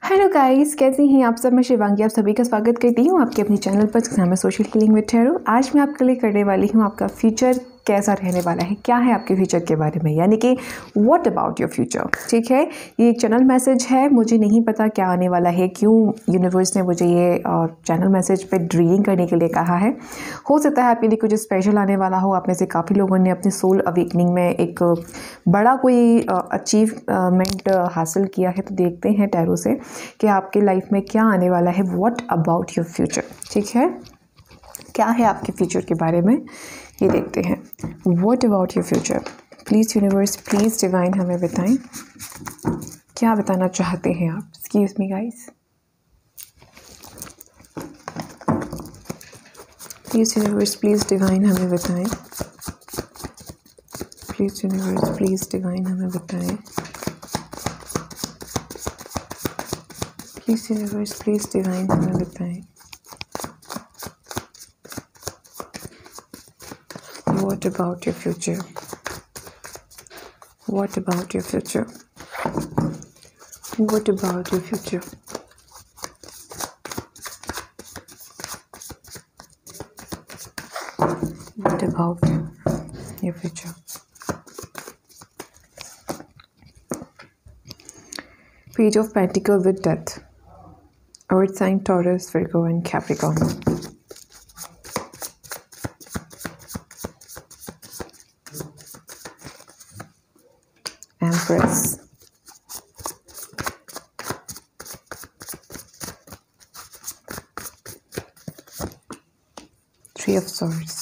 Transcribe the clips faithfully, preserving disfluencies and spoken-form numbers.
Hello guys, कैसी हैं आप सब। मैं शिवांगी आप सभी का स्वागत करती हूँ आपके अपने चैनल पर जिसका नाम है सोशल हीलिंग विद टैरो। आज मैं आपके लिए करने वाली हूँ आपका फ्यूचर कैसा रहने वाला है, क्या है आपके फ्यूचर के बारे में, यानी कि व्हाट अबाउट योर फ्यूचर। ठीक है, ये एक चैनल मैसेज है। मुझे नहीं पता क्या आने वाला है, क्यों यूनिवर्स ने मुझे ये चैनल मैसेज पे रीडिंग करने के लिए कहा है। हो सकता है आपके लिए कुछ स्पेशल आने वाला हो। आप में से काफ़ी लोगों ने अपने सोल अवेकनिंग में एक बड़ा कोई अचीवमेंट हासिल किया है। तो देखते हैं टैरो से कि आपके लाइफ में क्या आने वाला है। व्हाट अबाउट योर फ्यूचर, ठीक है, क्या है आपके फ्यूचर के बारे में, ये देखते हैं। What about your future, please universe, please divine हमें बताएं क्या बताना चाहते हैं आप। Excuse me guys, please universe, please divine हमें बताएं। प्लीज़ यूनिवर्स, प्लीज़ डिवाइन हमें बताएं। प्लीज़ यूनिवर्स, प्लीज़ डिवाइन हमें बताएं। What about your future? What about your future? What about your future? What about your future? Page of Pentacles with Death. Earth sign Taurus, Virgo and Capricorn. Empress. Three of Swords.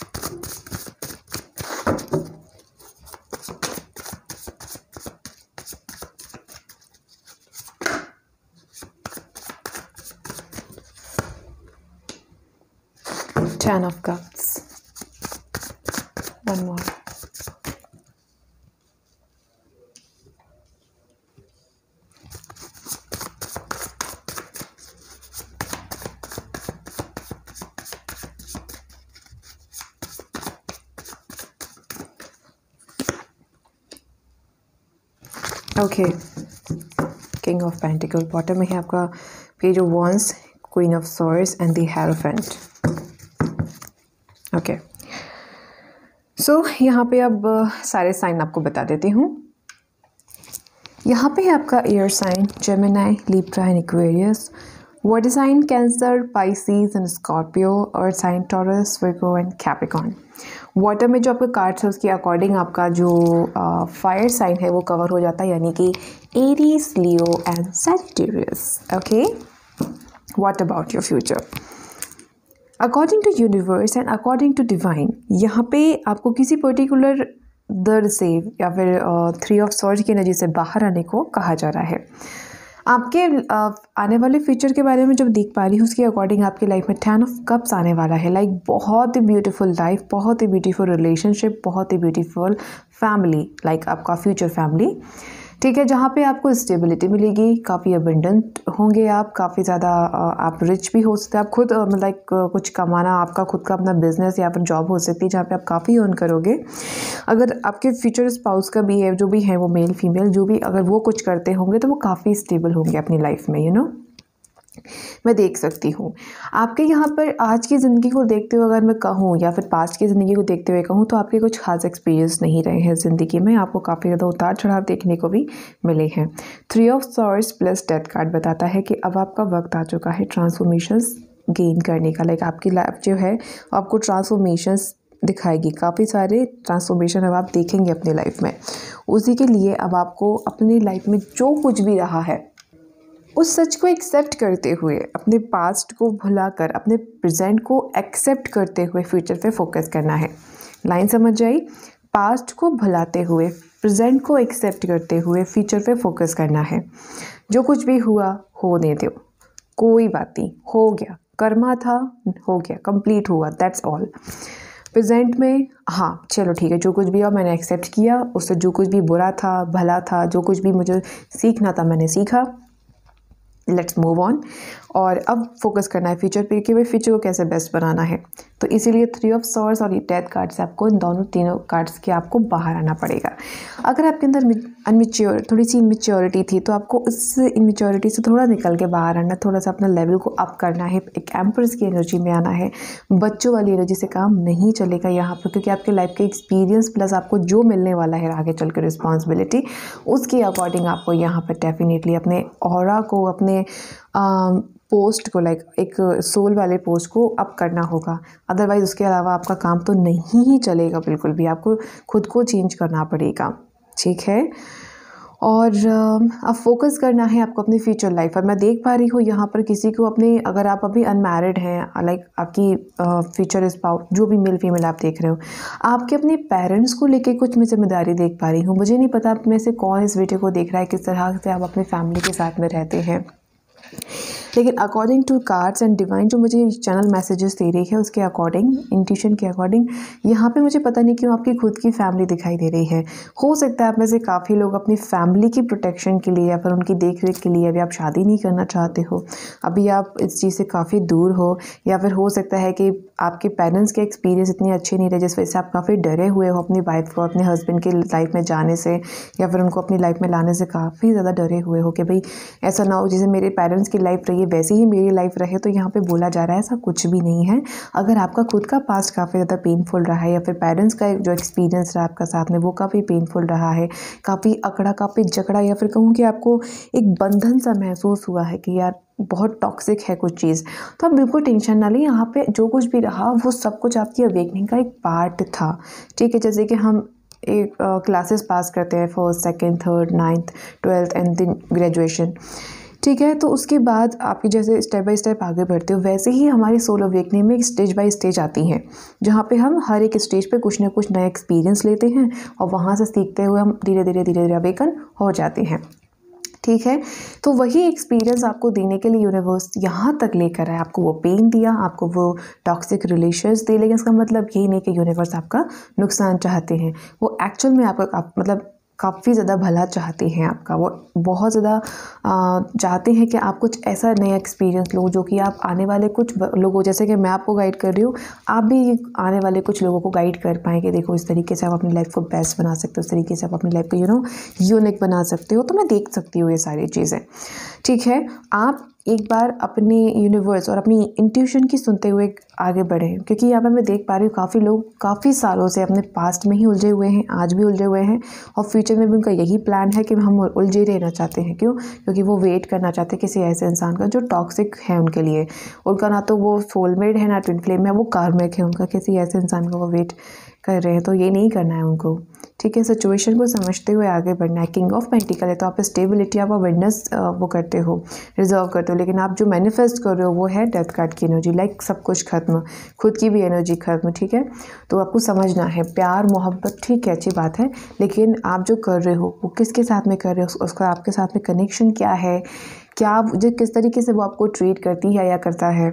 Ten of Cups. One more. Okay, king of pentacle. Bottom में है आपका page of wands, queen of swords and the hierophant. Okay, so यहाँ पे अब सारे sign आपको बता देती हूँ। यहाँ पे है आपका air sign Gemini, Libra and Aquarius. Water sign Cancer, Pisces and Scorpio. Earth sign Taurus, Virgo and Capricorn. Water में जो आपका कार्ड्स है उसके अकॉर्डिंग आपका जो फायर साइन है वो कवर हो जाता है, यानी कि Aries, Leo and Sagittarius. Okay, what about your future according to universe and according to divine. यहाँ पे आपको किसी पर्टिकुलर दर्द से या फिर थ्री ऑफ सॉर्ड्स की एनर्जी से बाहर आने को कहा जा रहा है। आपके आने वाले फ्यूचर के बारे में जब देख पा रही हूँ उसके अकॉर्डिंग आपकी लाइफ में टेन ऑफ कप्स आने वाला है। लाइक बहुत ही ब्यूटीफुल लाइफ, बहुत ही ब्यूटीफुल रिलेशनशिप, बहुत ही ब्यूटीफुल फैमिली, लाइक आपका फ्यूचर फैमिली, ठीक है, जहाँ पे आपको स्टेबिलिटी मिलेगी, काफ़ी अबंडेंट होंगे आप, काफ़ी ज़्यादा आप रिच भी हो सकते हैं। आप खुद लाइक कुछ कमाना, आपका खुद का अपना बिजनेस या फिर जॉब हो सकती है जहाँ पे आप काफ़ी अर्न करोगे। अगर आपके फ्यूचर स्पाउस का भी है, जो भी है वो मेल फीमेल जो भी, अगर वो कुछ करते होंगे तो वो काफ़ी स्टेबल होंगे अपनी लाइफ में, यू नो मैं देख सकती हूँ। आपके यहाँ पर आज की ज़िंदगी को देखते हुए अगर मैं कहूँ या फिर पास्ट की ज़िंदगी को देखते हुए कहूँ तो आपके कुछ खास एक्सपीरियंस नहीं रहे हैं ज़िंदगी में। आपको काफ़ी ज़्यादा उतार चढ़ाव देखने को भी मिले हैं। Three of swords plus death card बताता है कि अब आपका वक्त आ चुका है ट्रांसफॉर्मेशंस गेन करने का। लाइक आपकी लाइफ जो है आपको ट्रांसफॉर्मेशंस दिखाएगी, काफ़ी सारे ट्रांसफॉर्मेशन अब आप देखेंगे अपनी लाइफ में। उसी के लिए अब आपको अपनी लाइफ में जो कुछ भी रहा है उस सच को एक्सेप्ट करते हुए, अपने पास्ट को भुलाकर अपने प्रेजेंट को एक्सेप्ट करते हुए फ्यूचर पे फोकस करना है। लाइन समझ आई? पास्ट को भुलाते हुए, प्रेजेंट को एक्सेप्ट करते हुए फ्यूचर पे फोकस करना है। जो कुछ भी हुआ होने दो, कोई बात नहीं, हो गया, कर्मा था, हो गया, कंप्लीट हुआ, दैट्स ऑल। प्रेजेंट में हाँ चलो ठीक है, जो कुछ भी हुआ मैंने एक्सेप्ट किया, उससे जो कुछ भी बुरा था, भला था, जो कुछ भी मुझे सीखना था मैंने सीखा। Let's move on. और अब फोकस करना है फ्यूचर पे कि भाई फ्यूचर को कैसे बेस्ट बनाना है। तो इसीलिए थ्री ऑफ सॉर्ड्स और ये डेथ कार्ड से आपको इन दोनों तीनों कार्ड्स के आपको बाहर आना पड़ेगा। अगर आपके अंदर अनमेच्योर थोड़ी सी इमेच्योरिटी थी तो आपको उस इमेच्योरिटी से थोड़ा निकल के बाहर आना, थोड़ा सा अपना लेवल को अप करना है, एक एम्प्रेस की एनर्जी में आना है। बच्चों वाली एनर्जी से काम नहीं चलेगा यहाँ पर, क्योंकि आपके लाइफ के एक्सपीरियंस प्लस आपको जो मिलने वाला है आगे चल के रिस्पॉन्सिबिलिटी, उसके अकॉर्डिंग आपको यहाँ पर डेफिनेटली अपने ऑरा को, अपने पोस्ट को, लाइक एक सोल वाले पोस्ट को अप करना होगा। अदरवाइज़ उसके अलावा आपका काम तो नहीं ही चलेगा बिल्कुल भी, आपको खुद को चेंज करना पड़ेगा, ठीक है। और अब फोकस करना है आपको अपनी फ्यूचर लाइफ पर। मैं देख पा रही हूँ यहाँ पर किसी को अपने, अगर आप अभी अनमैरिड हैं, लाइक आपकी फ्यूचर स्पाउस जो भी मेल फीमेल आप देख रहे हो, आपके अपने पेरेंट्स को लेके कुछ मैं जिम्मेदारी देख पा रही हूँ। मुझे नहीं पता आप में से कौन इस वीडियो को देख रहा है, किस तरह से आप अपनी फैमिली के साथ में रहते हैं, लेकिन according to cards and divine जो मुझे चैनल मैसेजेस दे रही है उसके अकॉर्डिंग, इंट्यूशन के अकॉर्डिंग, यहाँ पे मुझे पता नहीं क्यों आपकी खुद की फैमिली दिखाई दे रही है। हो सकता है आप में से काफ़ी लोग अपनी फैमिली की प्रोटेक्शन के लिए या फिर उनकी देख रेख के लिए अभी आप शादी नहीं करना चाहते हो, अभी आप इस चीज़ से काफ़ी दूर हो, या फिर हो सकता है कि आपके पेरेंट्स के एक्सपीरियंस इतने अच्छे नहीं रहे जिस वजह से आप काफ़ी डरे हुए हो अपनी वाइफ को अपने हस्बैंड की लाइफ में जाने से, या फिर उनको अपनी लाइफ में लाने से काफ़ी ज़्यादा डरे हुए हो कि भाई ऐसा ना हो जैसे मेरे पेरेंट्स की लाइफ रही है वैसे ही मेरी लाइफ रहे। तो यहाँ पे बोला जा रहा है ऐसा कुछ भी नहीं है। अगर आपका खुद का पास्ट काफ़ी ज़्यादा पेनफुल रहा है, या फिर पेरेंट्स का जो एक्सपीरियंस रहा आपका साथ में वो काफ़ी पेनफुल रहा है, काफ़ी अकड़ा, काफ़ी जकड़ा, या फिर कहूँ कि आपको एक बंधन सा महसूस हुआ है कि यार बहुत टॉक्सिक है कुछ चीज़, तो आप बिल्कुल टेंशन ना लें। यहाँ पे जो कुछ भी रहा वो सब कुछ आपकी अवेकनिंग का एक पार्ट था, ठीक है। जैसे कि हम एक क्लासेस पास करते हैं, first, second, third, ninth, twelfth and then graduation, ठीक है। तो उसके बाद आपकी जैसे स्टेप बाय स्टेप आगे बढ़ते हो, वैसे ही हमारी सोल अवेकनिंग में स्टेज बाय स्टेज आती हैं, जहाँ पे हम हर एक स्टेज पे कुछ ना कुछ नया एक्सपीरियंस लेते हैं और वहाँ से सीखते हुए हम धीरे धीरे धीरे धीरे अवेकन हो जाते हैं, ठीक है। तो वही एक्सपीरियंस आपको देने के लिए यूनिवर्स यहाँ तक लेकर आया, आपको वो पेन दिया, आपको वो टॉक्सिक रिलेशंस दे, लेकिन इसका मतलब ये नहीं कि यूनिवर्स आपका नुकसान चाहते हैं। वो एक्चुअल में आपका आप, मतलब काफ़ी ज़्यादा भला चाहते हैं आपका, वो बहुत ज़्यादा चाहते हैं कि आप कुछ ऐसा नया एक्सपीरियंस लो जो कि आप आने वाले कुछ लोगों, जैसे कि मैं आपको गाइड कर रही हूँ, आप भी आने वाले कुछ लोगों को गाइड कर पाएंगे। देखो इस तरीके से आप अपनी लाइफ को बेस्ट बना सकते हो, इस तरीके से आप अपनी लाइफ को यू नो यूनिक बना सकते हो। तो मैं देख सकती हूँ ये सारी चीज़ें, ठीक है। आप एक बार अपने यूनिवर्स और अपनी इंट्यूशन की सुनते हुए आगे बढ़ें, क्योंकि यहाँ पर मैं देख पा रही हूँ काफ़ी लोग काफ़ी सालों से अपने पास्ट में ही उलझे हुए हैं, आज भी उलझे हुए हैं, और फ्यूचर में भी उनका यही प्लान है कि हम उलझे रहना चाहते हैं। क्यों? क्योंकि वो वेट करना चाहते हैं किसी ऐसे इंसान का जो टॉक्सिक है उनके लिए। उनका ना तो वो सोलमेट है, ना ट्विन फ्लेम है, वो कार्मिक है उनका, किसी ऐसे इंसान का वो वेट कर रहे हैं। तो ये नहीं करना है उनको, ठीक है। सिचुएशन को समझते हुए आगे बढ़ना है। किंग ऑफ पेंटिकल है तो आप स्टेबिलिटी, आप अवेयरनेस वो करते हो, रिजर्व करते हो, लेकिन आप जो मैनिफेस्ट कर रहे हो वो है डेथ कार्ड की एनर्जी, लाइक सब कुछ खत्म, खुद की भी एनर्जी खत्म, ठीक है। तो आपको समझना है प्यार मोहब्बत ठीक है, अच्छी बात है, लेकिन आप जो कर रहे हो वो किसके साथ में कर रहे हो, उसका आपके साथ में कनेक्शन क्या है, क्या जो किस तरीके से वो आपको ट्रीट करती है या करता है,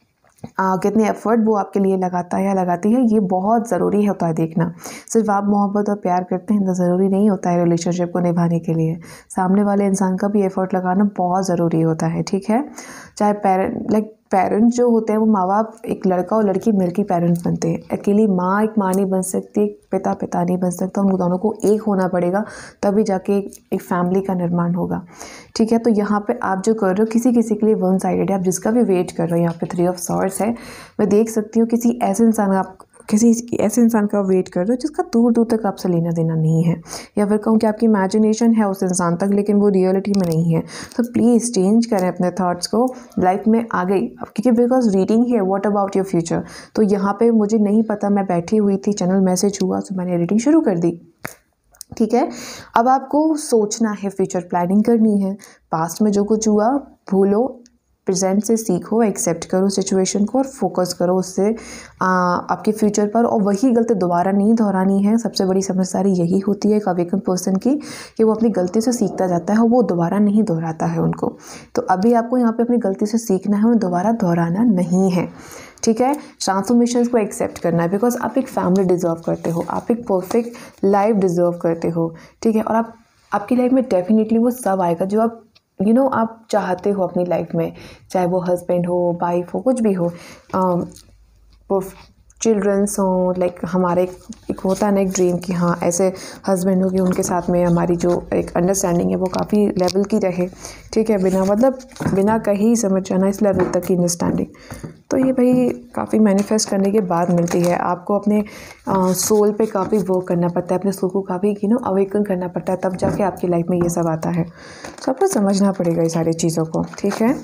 आ, कितने एफर्ट वो आपके लिए लगाता है या लगाती है, ये बहुत ज़रूरी होता है देखना। सिर्फ आप मोहब्बत और प्यार करते हैं तो ज़रूरी नहीं होता है रिलेशनशिप को निभाने के लिए, सामने वाले इंसान का भी एफर्ट लगाना बहुत ज़रूरी होता है, ठीक है। चाहे पेरेंट लाइक पेरेंट्स जो होते हैं वो माँ बाप, एक लड़का और लड़की मिलकर पेरेंट्स बनते हैं। अकेली माँ एक माँ नहीं बन सकती, एक पिता पिता नहीं बन सकता, उन दोनों को एक होना पड़ेगा, तभी जाके एक, एक फैमिली का निर्माण होगा, ठीक है। तो यहाँ पे आप जो कर रहे हो किसी किसी के लिए वन साइडेड है, आप जिसका भी वेट कर रहे हो, यहाँ पे थ्री ऑफ सॉर्ड्स है, मैं देख सकती हूँ किसी ऐसे इंसान आप किसी ऐसे इंसान का वेट कर रहे हो जिसका दूर दूर तक आपसे लेना देना नहीं है, या फिर कहूँ कि आपकी इमेजिनेशन है उस इंसान तक लेकिन वो रियलिटी में नहीं है। तो प्लीज़ चेंज करें अपने थॉट्स को लाइफ में आगे, क्योंकि बिकॉज रीडिंग है व्हाट अबाउट योर फ्यूचर। तो यहाँ पे मुझे नहीं पता, मैं बैठी हुई थी, चैनल मैसेज हुआ तो मैंने रीडिंग शुरू कर दी, ठीक है। अब आपको सोचना है, फ्यूचर प्लानिंग करनी है, पास्ट में जो कुछ हुआ भूलो, प्रेजेंट से सीखो, एक्सेप्ट करो सिचुएशन को और फोकस करो उससे आ, आपके फ्यूचर पर, और वही गलती दोबारा नहीं दोहरानी है। सबसे बड़ी समझदारी यही होती है एक अवेकन पर्सन की, कि वो अपनी गलती से सीखता जाता है और वो दोबारा नहीं दोहराता है उनको। तो अभी आपको यहाँ पे अपनी गलती से सीखना है और दोबारा दोहराना नहीं है, ठीक है। ट्रांसफॉर्मेशन को एक्सेप्ट करना है, बिकॉज आप एक फैमिली डिजर्व करते हो, आप एक परफेक्ट लाइफ डिजर्व करते हो, ठीक है। और आप आपकी लाइफ में डेफिनेटली वो सब आएगा जो आप यू you नो know, आप चाहते हो अपनी लाइफ में, चाहे वो हस्बैंड हो, वाइफ हो, कुछ भी हो, चिल्ड्रंस हों, लाइक हमारे एक होता है ना एक ड्रीम कि हाँ ऐसे हस्बैंड हो कि उनके साथ में हमारी जो एक अंडरस्टैंडिंग है वो काफ़ी लेवल की रहे, ठीक है, बिना मतलब बिना कहीं समझ जाना इस लेवल तक की अंडरस्टैंडिंग। तो ये भाई काफ़ी मैनिफेस्ट करने के बाद मिलती है। आपको अपने सोल पे काफ़ी वर्क करना पड़ता है, अपने सोल को काफ़ी यू नो अवेकन करना पड़ता है, तब जाके आपकी लाइफ में ये सब आता है। तो आपको समझना पड़ेगा ये सारी चीज़ों को, ठीक है।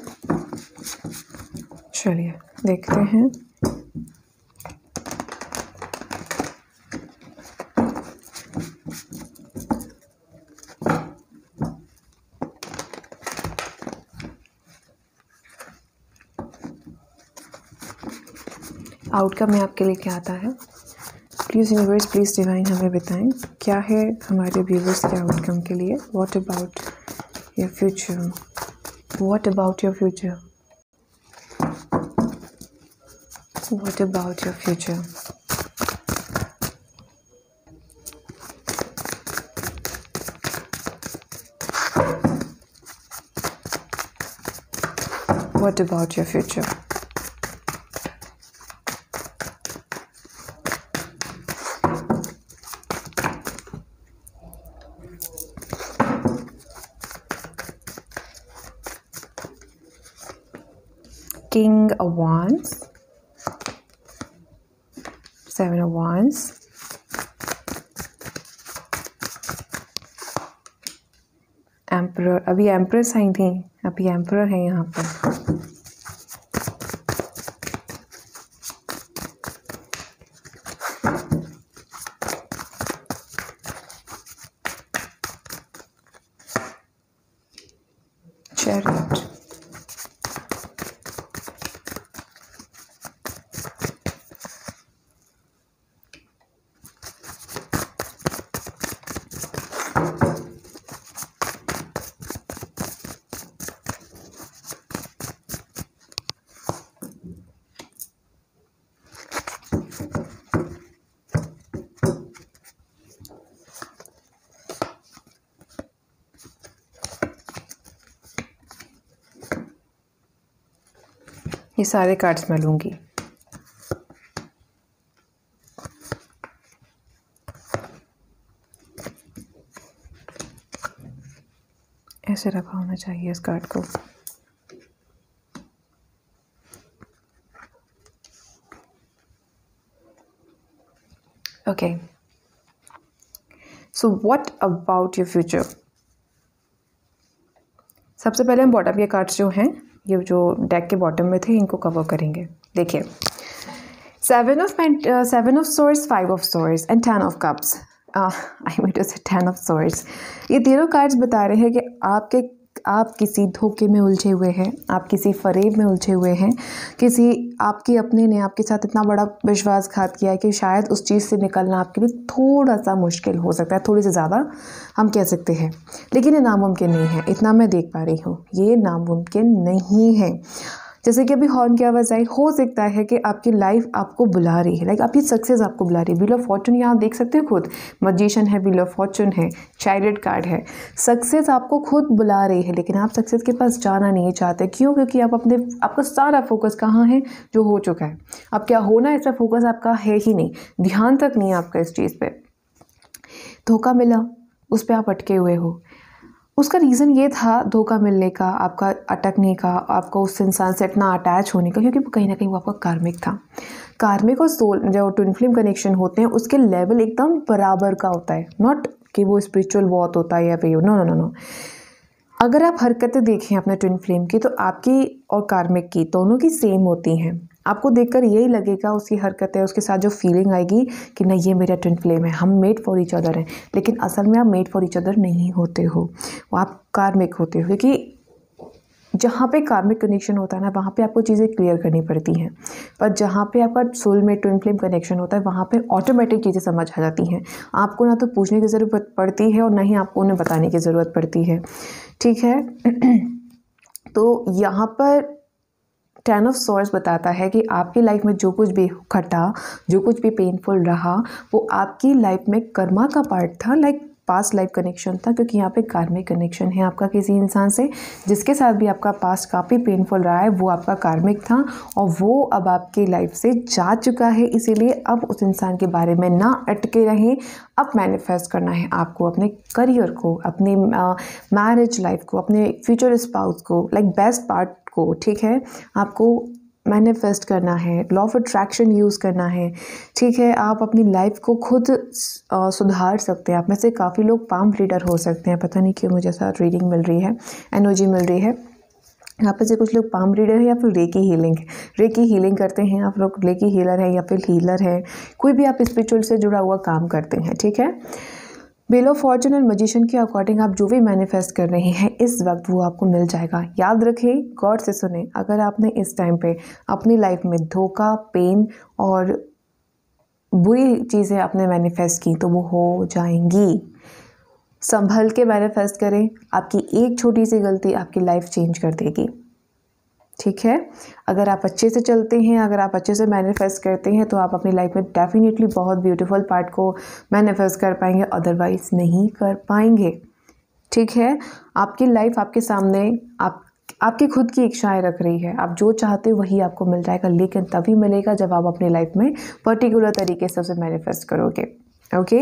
चलिए देखते हैं। आउटकम में आपके लिए क्या आता है? प्लीज़ यूनिवर्स, प्लीज़ डिवाइन हमें बताएं क्या है हमारे व्यूवर्स के आउटकम के लिए। What about your future, what about your future, what about your future. What about your future. King of Wands, Seven of Wands, Emperor। अभी Empress आई थी, अभी Emperor है यहाँ पर। Chariot, ये सारे कार्ड्स मैं लूँगी। ऐसे रखा होना चाहिए इस कार्ड को। Okay, so what about your future. सबसे पहले हम बॉटम के कार्ड्स जो हैं, ये जो डेक के बॉटम में थे, इनको कवर करेंगे। देखिए, seven of seven of swords, five of swords and ten of cups. I mean to say ten of swords. ये तीनों कार्ड्स बता रहे हैं कि आपके आप किसी धोखे में उलझे हुए हैं, आप किसी फरेब में उलझे हुए हैं, किसी आपके अपने ने आपके साथ इतना बड़ा विश्वासघात किया है कि शायद उस चीज़ से निकलना आपके लिए थोड़ा सा मुश्किल हो सकता है, थोड़ी सी ज़्यादा हम कह सकते हैं। लेकिन ये नामुमकिन नहीं है, इतना मैं देख पा रही हूँ, ये नामुमकिन नहीं है। जैसे कि अभी हॉर्न की आवाज़ आई, हो सकता है कि आपकी लाइफ आपको बुला रही है, लाइक आपकी सक्सेस आपको बुला रही है। व्हील ऑफ फॉर्चून यहाँ देख सकते हो खुद, मैजिशियन है, व्हील ऑफ फॉर्चून है, चाइल्ड कार्ड है। सक्सेस आपको खुद बुला रही है, लेकिन आप सक्सेस के पास जाना नहीं चाहते। क्यों? क्योंकि आप अपने आपका सारा फोकस कहाँ है? जो हो चुका है। अब क्या होना है, ऐसा फोकस आपका है ही नहीं, ध्यान तक नहीं है आपका इस चीज़ पर। धोखा मिला, उस पर आप अटके हुए हो। उसका रीज़न ये था धोखा मिलने का, आपका अटकने का, आपको उस इंसान से इतना अटैच होने का, क्योंकि कहीं ना कहीं वो आपका कार्मिक था। कार्मिक और सोल जो ट्विन फ्लेम कनेक्शन होते हैं, उसके लेवल एकदम बराबर का होता है। नॉट कि वो स्पिरिचुअल बहुत होता है या फिर नो नो नो नो। अगर आप हरकतें देखें अपने ट्विन फ्लेम की, तो आपकी और कार्मिक की दोनों की सेम होती हैं। आपको देखकर यही लगेगा, उसकी हरकतें, उसके साथ जो फीलिंग आएगी कि नहीं ये मेरा ट्विन फ्लेम है, हम मेड फॉर ईच अदर हैं। लेकिन असल में आप मेड फॉर ईच अदर नहीं होते हो, वो आप कार्मिक होते हो। क्योंकि जहाँ पे कार्मिक कनेक्शन होता है ना, वहाँ पे आपको चीज़ें क्लियर करनी पड़ती हैं, पर जहाँ पे आपका सोल में ट्विन फ्लेम कनेक्शन होता है, वहाँ पे ऑटोमेटिक चीज़ें समझ आ जाती हैं। आपको ना तो पूछने की ज़रूरत पड़ती है और ना ही आपको उन्हें बताने की ज़रूरत पड़ती है, ठीक है। तो यहाँ पर टेन ऑफ सॉर्ड्स बताता है कि आपकी लाइफ में जो कुछ भी घटा, जो कुछ भी पेनफुल रहा, वो आपकी लाइफ में कर्मा का पार्ट था। लाइक पास्ट लाइफ कनेक्शन था, क्योंकि यहाँ पे कार्मिक कनेक्शन है आपका किसी इंसान से जिसके साथ भी आपका पास्ट काफ़ी पेनफुल रहा है, वो आपका कार्मिक था और वो अब आपकी लाइफ से जा चुका है। इसीलिए अब उस इंसान के बारे में ना अटके रहें, अब मैनिफेस्ट करना है आपको अपने करियर को, अपनी मैरिज लाइफ को, अपने फ्यूचर स्पाउस को, लाइक बेस्ट पार्ट को, ठीक है। आपको मैनिफेस्ट करना है, लॉ ऑफ अट्रैक्शन यूज़ करना है, ठीक है। आप अपनी लाइफ को खुद आ, सुधार सकते हैं। आप में से काफ़ी लोग पाम रीडर हो सकते हैं, पता नहीं क्यों मुझे ऐसा रीडिंग मिल रही है, एनर्जी मिल रही है। यहाँ पे से कुछ लोग पाम रीडर है या फिर रेकी हीलिंग रेकी हीलिंग करते हैं, आप लोग रेकी हीलर है या फिर हीलर है, कोई भी आप स्पिरिचुअल से जुड़ा हुआ काम करते हैं, ठीक है। व्हील ऑफ फॉर्चून और मैजिशियन के अकॉर्डिंग आप जो भी मैनिफेस्ट कर रहे हैं इस वक्त वो आपको मिल जाएगा। याद रखें, गॉड से सुने, अगर आपने इस टाइम पे अपनी लाइफ में धोखा, पेन और बुरी चीज़ें आपने मैनिफेस्ट की तो वो हो जाएंगी। संभल के मैनिफेस्ट करें, आपकी एक छोटी सी गलती आपकी लाइफ चेंज कर देगी, ठीक है। अगर आप अच्छे से चलते हैं, अगर आप अच्छे से मैनिफेस्ट करते हैं तो आप अपनी लाइफ में डेफिनेटली बहुत ब्यूटीफुल पार्ट को मैनिफेस्ट कर पाएंगे, अदरवाइज नहीं कर पाएंगे, ठीक है। आपकी लाइफ आपके सामने आप आपकी खुद की इच्छाएं रख रही है, आप जो चाहते हो वही आपको मिल जाएगा, लेकिन तभी मिलेगा जब आप अपनी लाइफ में पर्टिकुलर तरीके से उसे मैनिफेस्ट करोगे, ओके।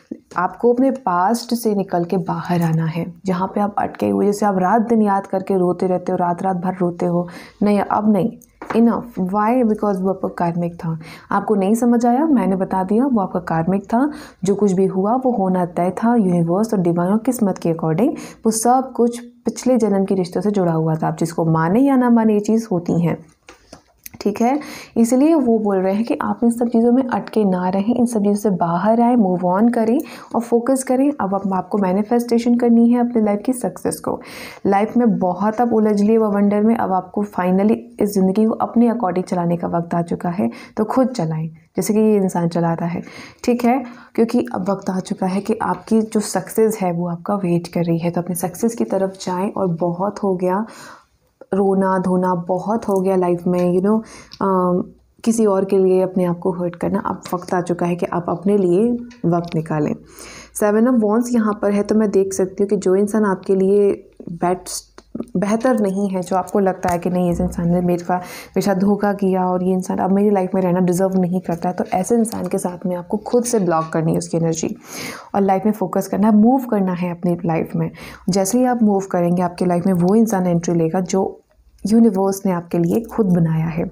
आपको अपने पास्ट से निकल के बाहर आना है, जहाँ पे आप अटके हुए, जैसे आप रात दिन याद करके रोते रहते हो, रात रात भर रोते हो, नहीं अब नहीं, इनफ। वाई? बिकॉज वो आपका कार्मिक था, आपको नहीं समझ आया, मैंने बता दिया, वो आपका कार्मिक था। जो कुछ भी हुआ वो होना तय था, यूनिवर्स और डिवाइन और किस्मत के अकॉर्डिंग वो सब कुछ पिछले जन्म के रिश्तों से जुड़ा हुआ था। आप जिसको माने या ना माने ये चीज़ होती हैं, ठीक है। इसलिए वो बोल रहे हैं कि आप इन सब चीज़ों में अटके ना रहें, इन सब चीज़ों से बाहर आए, मूव ऑन करें और फोकस करें। अब अब आपको मैनिफेस्टेशन करनी है अपनी लाइफ की सक्सेस को। लाइफ में बहुत आप उलझ लिए वंडर में, अब आपको फाइनली इस ज़िंदगी को अपने अकॉर्डिंग चलाने का वक्त आ चुका है, तो खुद चलाएं जैसे कि ये इंसान चलाता है, ठीक है। क्योंकि अब वक्त आ चुका है कि आपकी जो सक्सेस है वो आपका वेट कर रही है, तो अपने सक्सेस की तरफ जाएँ। और बहुत हो गया रोना धोना, बहुत हो गया लाइफ में, यू you नो know, किसी और के लिए अपने आप को हर्ट करना। अब वक्त आ चुका है कि आप अपने लिए वक्त निकालें। सेवन ऑफ वॉन्ड्स यहाँ पर है, तो मैं देख सकती हूँ कि जो इंसान आपके लिए बेस्ट बेहतर नहीं है, जो आपको लगता है कि नहीं इस इंसान ने मेरे का मेरे साथ धोखा किया और ये इंसान अब मेरी लाइफ में रहना डिज़र्व नहीं करता है, तो ऐसे इंसान के साथ में आपको खुद से ब्लॉक करनी है उसकी एनर्जी और लाइफ में फोकस करना है, मूव करना है अपनी लाइफ में। जैसे ही आप मूव करेंगे आपकी लाइफ में वो इंसान एंट्री लेगा जो यूनिवर्स ने आपके लिए खुद बनाया है,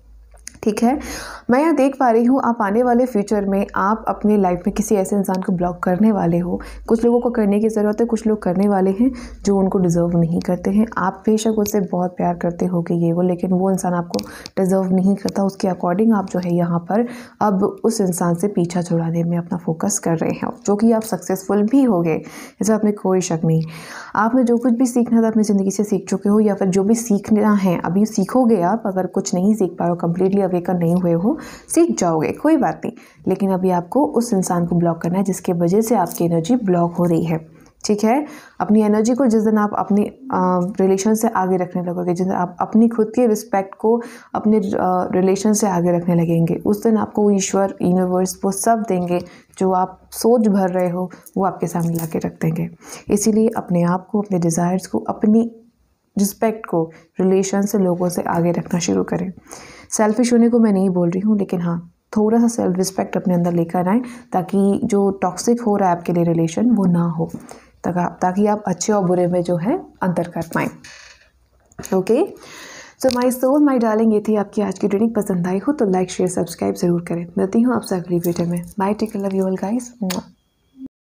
ठीक है। मैं यहाँ देख पा रही हूँ आप आने वाले फ्यूचर में आप अपने लाइफ में किसी ऐसे इंसान को ब्लॉक करने वाले हो। कुछ लोगों को करने की ज़रूरत है, कुछ लोग करने वाले हैं जो उनको डिज़र्व नहीं करते हैं। आप बेशक उससे बहुत प्यार करते हो कि ये वो, लेकिन वो इंसान आपको डिज़र्व नहीं करता। उसके अकॉर्डिंग आप जो है यहाँ पर अब उस इंसान से पीछा छुड़ाने में अपना फोकस कर रहे हैं, जो कि आप सक्सेसफुल भी हो गए, इसमें आपने कोई शक नहीं। आपने जो कुछ भी सीखना था अपनी ज़िंदगी से सीख चुके हो, या फिर जो भी सीखना है अभी सीखोगे आप। अगर कुछ नहीं सीख पाए हो, कम्प्लीटली अवेकन नहीं हुए हो, सीख जाओगे, कोई बात नहीं, लेकिन अभी आपको उस इंसान को ब्लॉक करना है जिसके वजह से आपकी एनर्जी ब्लॉक हो रही है, ठीक है। अपनी एनर्जी को जिस दिन आप अपनी रिलेशन से आगे रखने लगोगे, जिस दिन आप अपनी खुद की रिस्पेक्ट को अपने रिलेशन से आगे रखने लगेंगे, उस दिन आपको ईश्वर, यूनिवर्स वो सब देंगे जो आप सोच भर रहे हो, वो आपके सामने ला के रख देंगे। इसीलिए अपने आप को, अपने डिज़ायर्स को, अपनी रिस्पेक्ट को रिलेशन से, लोगों से आगे रखना शुरू करें। सेल्फिश होने को मैं नहीं बोल रही हूँ, लेकिन हाँ थोड़ा सा सेल्फ रिस्पेक्ट अपने अंदर लेकर आएँ, ताकि जो टॉक्सिक हो रहा है आपके लिए रिलेशन वो ना हो, ताकि आप अच्छे और बुरे में जो है अंतर कर पाएँ, okay. So my soul my darling, ये थी आपकी आज की रीडिंग। पसंद आई हो तो लाइक शेयर सब्सक्राइब ज़रूर करें। मिलती हूँ आपसे अगली वीडियो में। Bye, take care, love you all guys.